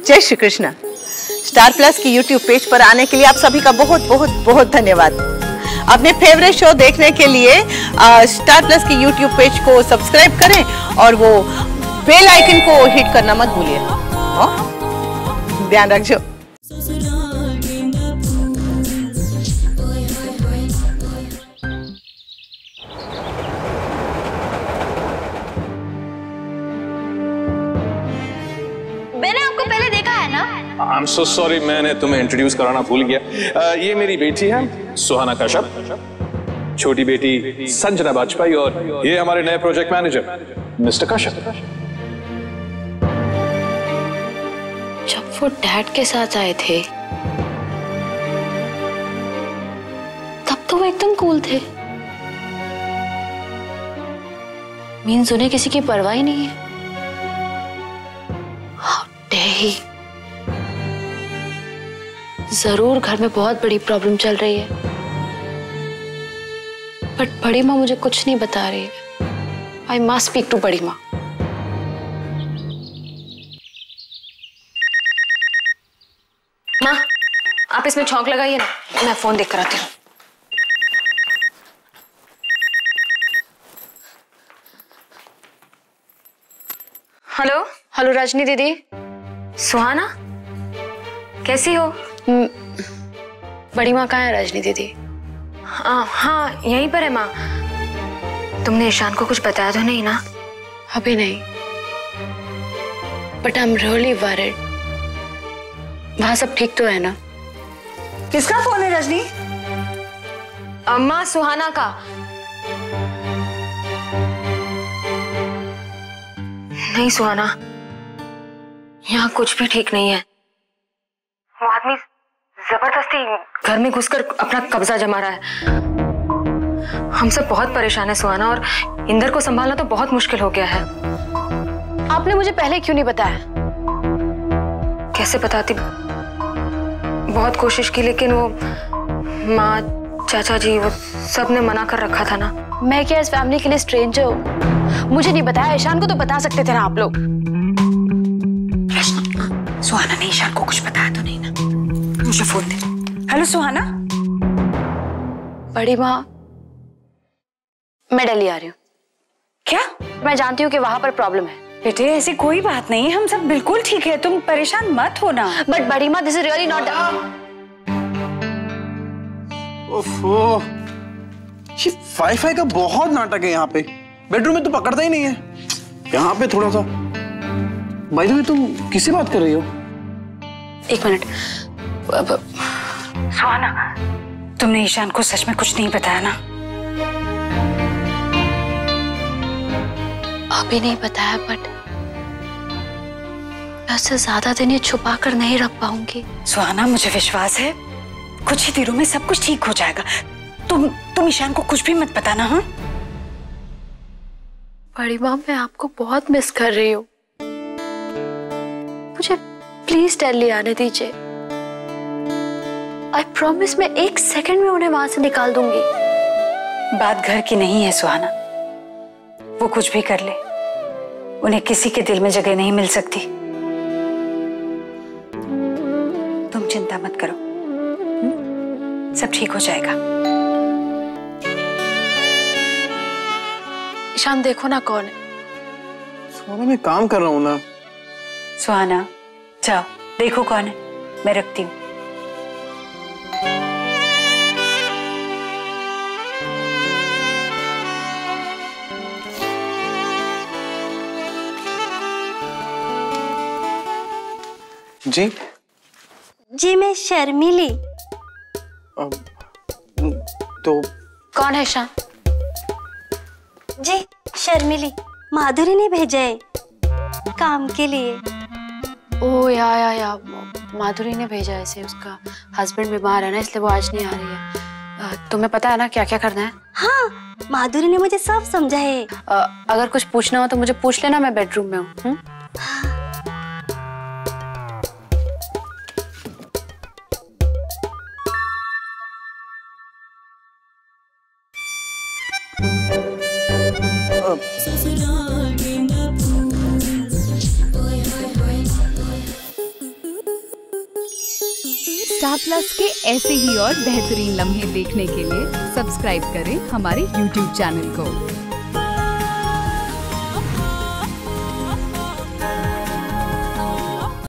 जय Shri Krishna. Star Plus की YouTube page पर आने के लिए आप सभी का बहुत बहुत बहुत धन्यवाद। अपने फेवरेट शो देखने के लिए स्टार प्लस की यूट्यूब पेज को सब्सक्राइब करें और वो बेल आइकन को हिट करना मत भूलिए। ध्यान रखिए। I'm so sorry, मैंने तुम्हें इंट्रोड्यूस कराना भूल गया। ये मेरी बेटी है सुहाना कश्यप, छोटी बेटी संजना वाजपेयी और ये हमारे नए प्रोजेक्ट मैनेजर मिस्टर कश्यप। जब वो डैड के साथ आए थे तब तो वो एकदम कूल थे। मीन्स उन्हें किसी की परवाह ही नहीं है। How dare he? जरूर घर में बहुत बड़ी प्रॉब्लम चल रही है, बट बड़ी माँ मुझे कुछ नहीं बता रही है। आई मस्ट स्पीक टू बड़ी माँ। माँ, आप इसमें छौंक लगाइए ना, मैं फोन देख कर आती हूँ। हेलो हेलो रजनी दीदी। सुहाना कैसी हो? बड़ी माँ कहाँ है रजनी दीदी? हाँ यहीं पर है माँ। तुमने ईशान को कुछ बताया तो नहीं ना? अभी नहीं, but I am really worried. वहाँ सब ठीक तो है ना? किसका फोन है रजनी? माँ सुहाना का। नहीं सुहाना, यहाँ कुछ भी ठीक नहीं है। वो आदमी जबरदस्ती घर में घुसकर अपना कब्जा जमा रहा है। हम सब बहुत परेशान है सुहाना, और इंदर को संभालना तो बहुत मुश्किल हो गया है। आपने मुझे पहले क्यों नहीं बताया? कैसे बताती, बहुत कोशिश की, लेकिन वो माँ चाचा जी वो सब ने मना कर रखा था ना। मैं क्या इस फैमिली के लिए स्ट्रेंजर हूँ? मुझे नहीं बताया, ईशान को तो बता सकते थे ना आप लोग। सुहाना ने ईशान को कुछ बताया तो नहीं ना? मुझे फोन दे। हेलो सुहाना। बड़ी माँ, मैं दिल्ली आ रही हूँ। क्या? मैं जानती हूँ कि वहां पर प्रॉब्लम है। बेटे ऐसी कोई बात नहीं है, हम सब बिल्कुल ठीक है, तुम परेशान मत हो ना। बट बड़ी माँ, दिस इज रियली नॉट। ओफो, ये वाईफाई का बहुत नाटक है यहाँ पे। बेडरूम में तो पकड़ता ही नहीं है, यहाँ पे थोड़ा सा। बाय द वे, तुम किससे बात कर रही हो? एक मिनट। सुहाना, तुमने ईशान को सच में कुछ नहीं बताया ना? अभी नहीं बताया, बट मैं उससे ज्यादा दिन ये छुपा कर नहीं रख पाऊंगी। सुहाना, मुझे विश्वास है कुछ ही दिनों में सब कुछ ठीक हो जाएगा। तुम ईशान को कुछ भी मत बताना। हाँ बड़ी माँ, मैं आपको बहुत मिस कर रही हूँ। मुझे प्लीज दिल्ली आने दीजिए। आई प्रॉमिस, मैं 1 सेकंड में उन्हें वहां से निकाल दूंगी। बात घर की नहीं है सुहाना, वो कुछ भी कर ले, उन्हें किसी के दिल में जगह नहीं मिल सकती। तुम चिंता मत करो, सब ठीक हो जाएगा। ईशान देखो ना कौन है। सुहाना, मैं काम कर रहा हूँ ना। सुहाना जाओ देखो कौन है, मैं रखती हूँ। जी जी, मैं शर्मिली। तो कौन है ईशान? जी शर्मिली, माधुरी ने भेजा है काम के लिए। ओ या माधुरी ने भेजा है इसे। उसका हस्बैंड बीमार है ना, इसलिए वो आज नहीं आ रही है। तुम्हें पता है ना क्या क्या करना है? हाँ, माधुरी ने मुझे सब समझा है। अगर कुछ पूछना हो तो मुझे पूछ लेना, मैं बेडरूम में हूँ। स्टार प्लस के ऐसे ही और बेहतरीन लम्हे देखने के लिए सब्सक्राइब करें हमारे YouTube चैनल को।